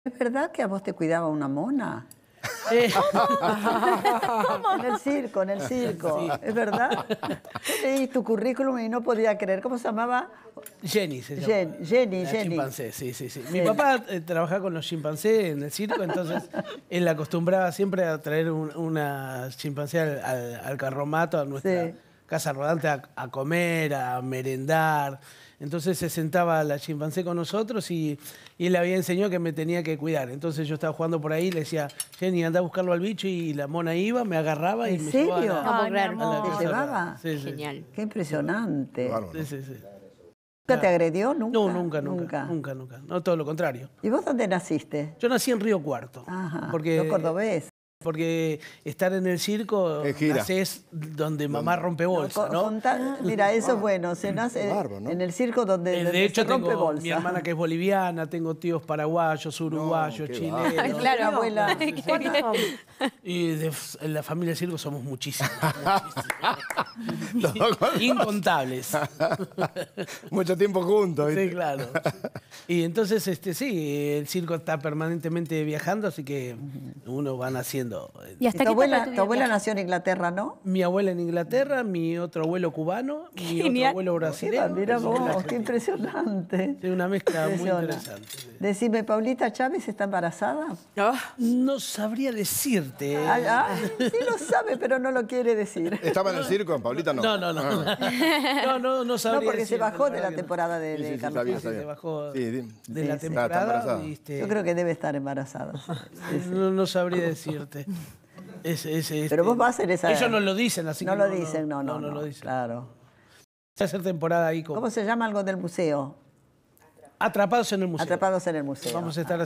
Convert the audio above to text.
¿Es verdad que a vos te cuidaba una mona? ¿Cómo? En el circo, en el circo. Sí. ¿Es verdad? Yo leí tu currículum y no podía creer. ¿Cómo se llamaba? Jenny se llama. Jenny. Chimpancé, sí. Mi papá trabajaba con los chimpancés en el circo, entonces él acostumbraba siempre a traer una chimpancé al carromato, a nuestra casa rodante, a comer, a merendar. Entonces se sentaba la chimpancé con nosotros y él había enseñado que me tenía que cuidar. Entonces yo estaba jugando por ahí y le decía, Jenny, anda a buscarlo al bicho, y la mona iba, me agarraba y me llevaba llevaba a la ¿Te casa llevaba? Sí. Genial. Qué impresionante. Sí. ¿Nunca te agredió? ¿Nunca? No, nunca. No, todo lo contrario. ¿Y vos dónde naciste? Yo nací en Río Cuarto. Ajá, ¿Río Cordobés? Porque estar en el circo nacés donde mamá rompe bolsa, ¿no? Mira, eso es bueno, se nace en el circo donde de hecho, se rompe tengo bolsa. mi hermana que es boliviana, tengo tíos paraguayos, uruguayos, chilenos. Claro, abuela. Y en la familia del circo somos muchísimos. Incontables. Mucho tiempo juntos. ¿Viste? Sí, claro. Y entonces, sí, el circo está permanentemente viajando, así que uno va naciendo. ¿Y hasta tu abuela nació en Inglaterra, no? Mi abuela en Inglaterra, mi otro abuelo cubano, mi otro abuelo brasileño. Mira vos, qué impresionante. Es una mezcla muy interesante. Decime, ¿Paulita Chávez está embarazada? No sabría decirte. Sí lo sabe, pero no lo quiere decir. ¿Estaba en el circo? ¿Paulita no? No sabría. No, porque se bajó de la temporada de Carlos. Se bajó de la temporada. Yo creo que debe estar embarazada. No sabría decirte. Pero vos vas en esa... Ellos no lo dicen, así no que lo dicen, no lo dicen. Claro. Va a hacer temporada ahí. ¿Cómo se llama algo del museo? Atrapados en el museo. Atrapados en el museo. Vamos a estar